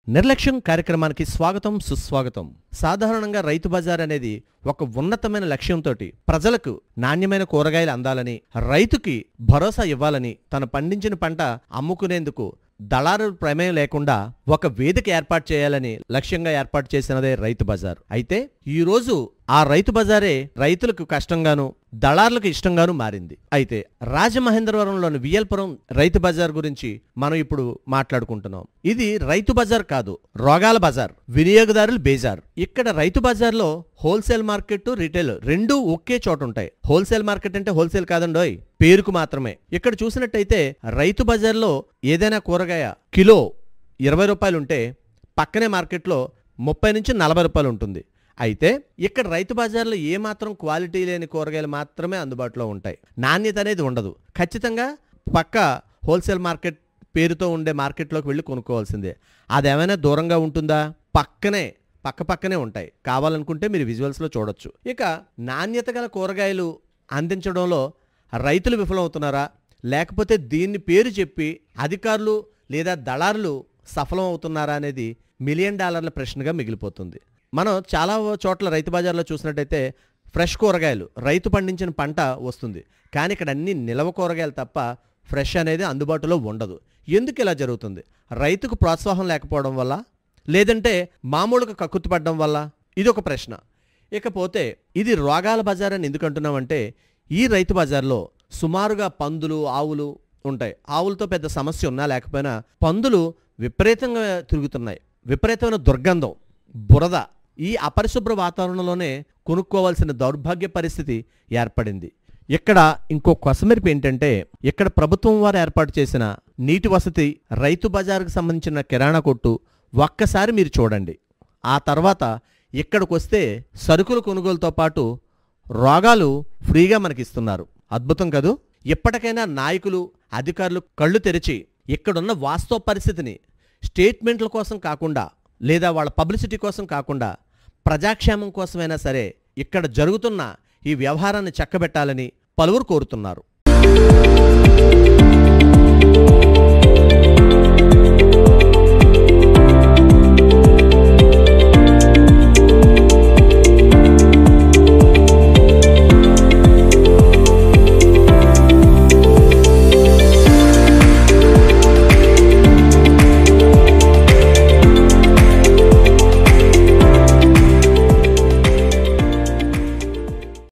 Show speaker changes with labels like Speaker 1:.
Speaker 1: నిర్లక్ష్యం కార్యక్రమానికి స్వాగతం సుస్వాగతం. సాధారణంగా రైతు బజార్ అనేది ఒక ఉన్నతమైన లక్ష్యంతో ప్రజలకు నాణ్యమైన కూరగాయలు అందాలని, రైతుకి భరోసా ఇవ్వాలని, తను పండించిన పంట అమ్ముకునేందుకు దళారుల ప్రమేయం లేకుండా ఒక వేదిక ఏర్పాటు చేయాలని లక్ష్యంగా ఏర్పాటు చేసినదే రైతు బజార్. అయితే ఈ రోజు ఆ రైతు బజారే రైతులకు కష్టంగాను, దళారులకు ఇష్టంగాను మారింది. అయితే రాజమహేంద్రవరంలోని వియల్పురం రైతు బజార్ గురించి మనం ఇప్పుడు మాట్లాడుకుంటున్నాం. ఇది రైతు బజార్ కాదు, రోగాల బజార్, వినియోగదారుల బేజార్. ఇక్కడ రైతు బజార్లో హోల్సేల్ మార్కెట్, రిటైల్ రెండూ ఒకే చోట ఉంటాయి. హోల్సేల్ మార్కెట్ అంటే హోల్సేల్ కాదండోయ్, పేరుకు మాత్రమే. ఇక్కడ చూసినట్టయితే రైతు బజార్లో ఏదైనా కూరగాయ కిలో 20 రూపాయలు ఉంటే పక్కనే మార్కెట్లో 30 నుంచి 40 రూపాయలు ఉంటుంది. అయితే ఇక్కడ రైతు బజార్లో ఏమాత్రం క్వాలిటీ లేని కూరగాయలు మాత్రమే అందుబాటులో ఉంటాయి. నాణ్యత అనేది ఉండదు. ఖచ్చితంగా పక్క హోల్సేల్ మార్కెట్ పేరుతో ఉండే మార్కెట్లోకి వెళ్ళి కొనుక్కోవాల్సిందే. అదేమైనా దూరంగా ఉంటుందా? పక్కనే ఉంటాయి. కావాలనుకుంటే మీరు విజువల్స్లో చూడొచ్చు. ఇక నాణ్యత గల కూరగాయలు అందించడంలో రైతులు విఫలమవుతున్నారా, లేకపోతే దీన్ని పేరు చెప్పి అధికారులు లేదా దళారులు సఫలం అవుతున్నారా అనేది $1 మిలియన్ ప్రశ్నగా మిగిలిపోతుంది. మనం చాలా చోట్ల రైతు బజార్లో చూసినట్టయితే ఫ్రెష్ కూరగాయలు, రైతు పండించిన పంట వస్తుంది. కానీ ఇక్కడ అన్ని నిలవ కూరగాయలు తప్ప ఫ్రెష్ అనేది అందుబాటులో ఉండదు. ఎందుకు ఇలా జరుగుతుంది? రైతుకు ప్రోత్సాహం లేకపోవడం వల్ల, లేదంటే మామూలుగా కక్కుర్తిపడడం వల్ల? ఇది ఒక ప్రశ్న. ఇకపోతే ఇది రోగాల బజార్ అని ఎందుకు అంటున్నామంటే, ఈ రైతు బజార్లో సుమారుగా పందులు, ఆవులు ఉంటాయి. ఆవులతో పెద్ద సమస్య ఉన్నా లేకపోయినా పందులు విపరీతంగా తిరుగుతున్నాయి. విపరీతమైన దుర్గంధం, బురద, ఈ అపరిశుభ్ర వాతావరణంలోనే కొనుక్కోవాల్సిన దౌర్భాగ్య పరిస్థితి ఏర్పడింది. ఇక్కడ ఇంకో కొసమెరుపు ఏంటంటే, ఇక్కడ ప్రభుత్వం వారు ఏర్పాటు చేసిన నీటి వసతి, రైతు బజార్కు సంబంధించిన కిరాణా కొట్టు ఒక్కసారి మీరు చూడండి. ఆ తర్వాత ఇక్కడికి వస్తే సరుకుల కొనుగోలుతో పాటు రోగాలు ఫ్రీగా మనకిస్తున్నారు. అద్భుతం కదూ! ఎప్పటికైనా నాయకులు, అధికారులు కళ్ళు తెరిచి ఇక్కడున్న వాస్తవ పరిస్థితిని స్టేట్మెంట్ల కోసం కాకుండా, లేదా వాళ్ళ పబ్లిసిటీ కోసం కాకుండా, ప్రజాక్షేమం కోసమైనా సరే ఇక్కడ జరుగుతున్న ఈ వ్యవహారాన్ని చక్కబెట్టాలని పలువురు కోరుతున్నారు.